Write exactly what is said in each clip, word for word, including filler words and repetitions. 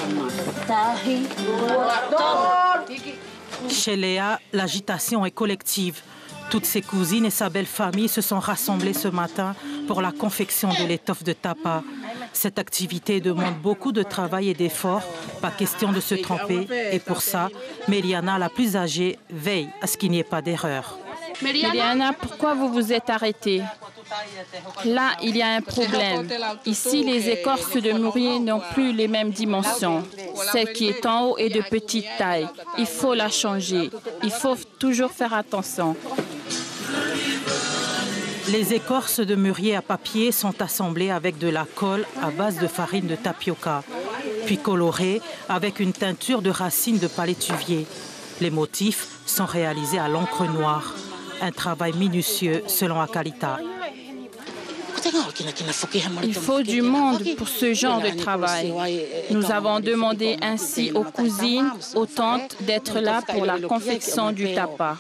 Chez Léa, l'agitation est collective. Toutes ses cousines et sa belle famille se sont rassemblées ce matin pour la confection de l'étoffe de tapa. Cette activité demande beaucoup de travail et d'efforts, pas question de se tromper. Et pour ça, Méliana, la plus âgée, veille à ce qu'il n'y ait pas d'erreur. Méliana, pourquoi vous vous êtes arrêtée? Là, il y a un problème. Ici, les écorces de mûrier n'ont plus les mêmes dimensions. Celle qui est en haut est de petite taille. Il faut la changer. Il faut toujours faire attention. Les écorces de mûrier à papier sont assemblées avec de la colle à base de farine de tapioca, puis colorées avec une teinture de racines de palétuvier. Les motifs sont réalisés à l'encre noire. Un travail minutieux selon Akalita. Il faut du monde pour ce genre de travail. Nous avons demandé ainsi aux cousines, aux tantes d'être là pour la confection du tapa.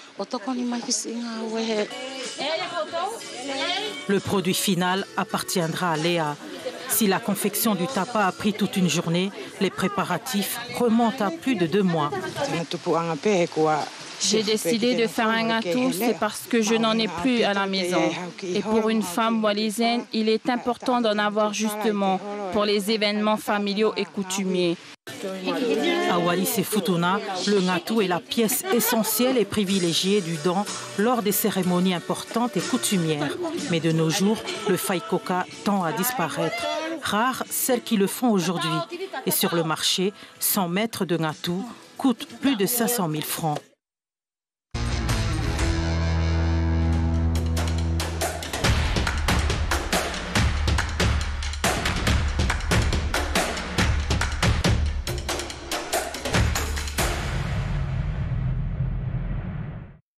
Le produit final appartiendra à Léa. Si la confection du tapa a pris toute une journée, les préparatifs remontent à plus de deux mois. J'ai décidé de faire un gâteau, c'est parce que je n'en ai plus à la maison. Et pour une femme wallisienne, il est important d'en avoir justement pour les événements familiaux et coutumiers. À Wallis et Futuna, le gâteau est la pièce essentielle et privilégiée du don lors des cérémonies importantes et coutumières. Mais de nos jours, le faïkoka tend à disparaître. Rares celles qui le font aujourd'hui. Et sur le marché, cent mètres de gâteau coûtent plus de cinq cent mille francs.